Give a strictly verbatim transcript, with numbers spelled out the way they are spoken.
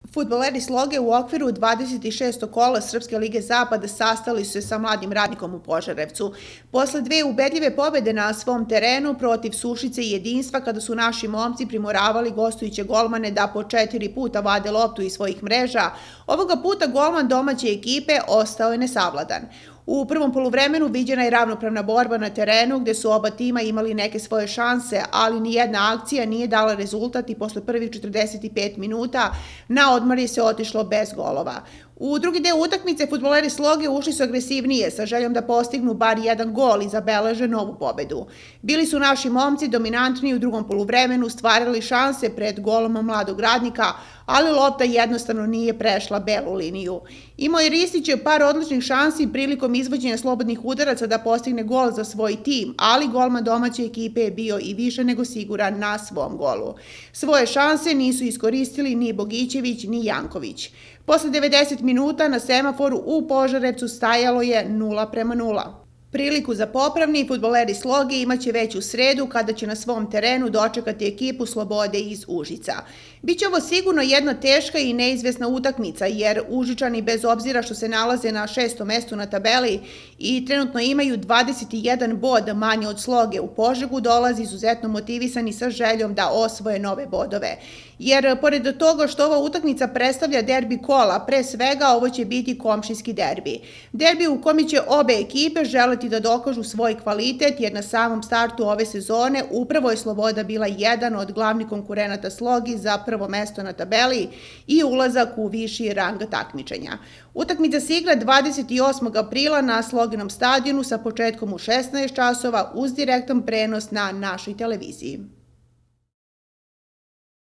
Fudbaleri Sloge u okviru dvadeset šestog kola Srpske lige Zapad sastali su se sa Mladim Radnikom u Požarevcu. Posle dve ubedljive pobede na svom terenu protiv Sušice i Jedinstva, kada su naši momci primoravali gostujuće golmane da po četiri puta vade loptu iz svojih mreža, ovoga puta golman domaće ekipe ostao je nesavladan. U prvom poluvremenu viđena je ravnopravna borba na terenu gde su oba tima imali neke svoje šanse, ali nijedna akcija nije dala rezultat i posle prvih četrdeset pet minuta na odmor je se otišlo bez golova. U drugi deo utakmice fudbaleri Sloge ušli su agresivnije sa željom da postignu bar jedan gol i zabeleže novu pobedu. Bili su naši momci dominantni u drugom poluvremenu, stvarali šanse pred golom Mladog Radnika, ali lopta jednostavno nije prešla belu liniju. Imao je Ristić par odličnih šansi prilikom izvođenja slobodnih udaraca da postigne gol za svoj tim, ali golman domaće ekipe je bio i više nego siguran na svom golu. Svoje šanse nisu iskoristili ni Bogićević ni Janković. Posle devedeset minuta na semaforu u Požarevcu stajalo je nula prema nula. Priliku za popravni fudbaleri Sloge imaće već u sredu kada će na svom terenu dočekati ekipu Slobode iz Užica. Biće ovo sigurno jedna teška i neizvesna utakmica jer Užičani bez obzira što se nalaze na šestom mestu na tabeli i trenutno imaju dvadeset jedan bod manje od Sloge, u Požegu dolazi izuzetno motivisani sa željom da osvoje nove bodove. Jer pored toga što ova utakmica predstavlja derbi kola, pre svega ovo će biti komšijski derbi. Derbi u kome će obe ekipe želeti da dokažu svoj kvalitet jer na samom startu ove sezone upravo je Sloboda bila jedan od glavnih konkurenata Slogi za prvo mesto na tabeli i ulazak u viši rang takmičenja. Utakmica se igra dvadeset osmog aprila na Sloginom stadionu sa početkom u šesnaest časova uz direktan prenos na našoj televiziji.